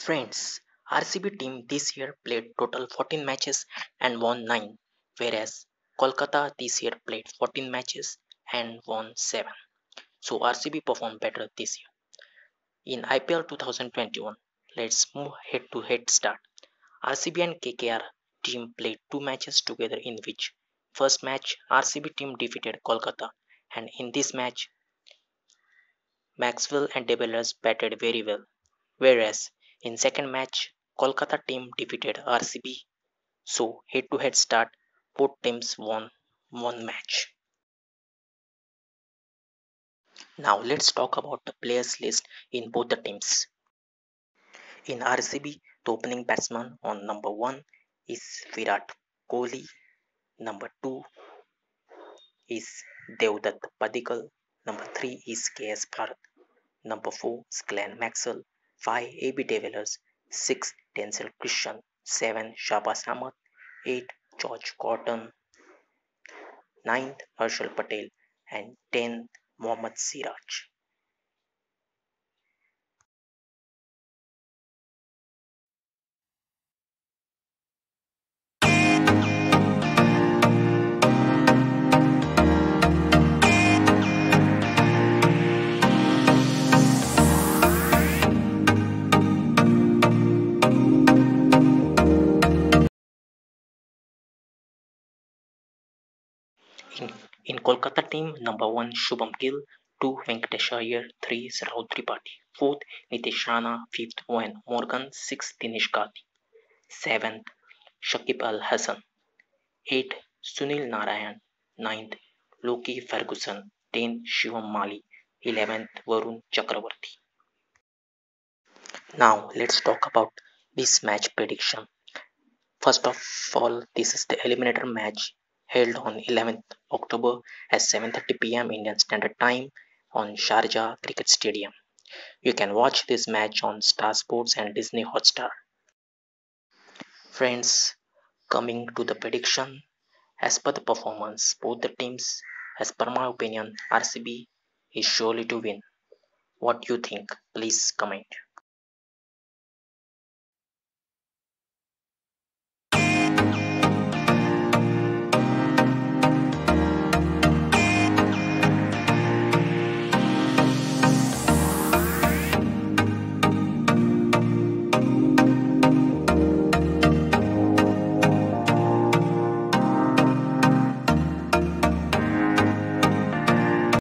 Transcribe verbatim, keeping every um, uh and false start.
Friends, R C B team this year played total fourteen matches and won nine, whereas Kolkata this year played fourteen matches and won seven. So R C B performed better this year. In I P L twenty twenty-one, let's move head to head start. R C B and K K R team played two matches together in which first match R C B team defeated Kolkata, and in this match Maxwell and De Villiers batted very well, whereas in second match Kolkata team defeated R C B. So head to head start, both teams won one match. Now let's talk about the players list in both the teams. In R C B, the opening batsman on number one is Virat Kohli, number two is Devdutt Padikkal, number three is K S Bharat, number four is Glenn Maxwell, five A B de Villiers, six Denzel Christian, seven Shahbaz Ahmed, eight George Gordon, ninth Harshal Patel, and tenth Mohammad Siraj. In, in Kolkata team, number one Shubham Gill, two Venkatesh Iyer, three is Rahul Tripathi, fourth Nitish Rana, fifth Owen Morgan, sixth Dinesh Karthik, seventh Shakib Al Hassan, eighth Sunil Narayan, ninth Loki Ferguson, tenth Shivam Mali, eleventh Varun Chakravarti. Now let's talk about this match prediction. First of all, this is the eliminator match held on eleventh October at seven thirty p m Indian Standard Time on Sharjah Cricket Stadium. You can watch this match on Star Sports and Disney Hotstar. Friends, coming to the prediction, as per the performance, both the teams, as per my opinion, R C B is surely to win. What you think? Please comment.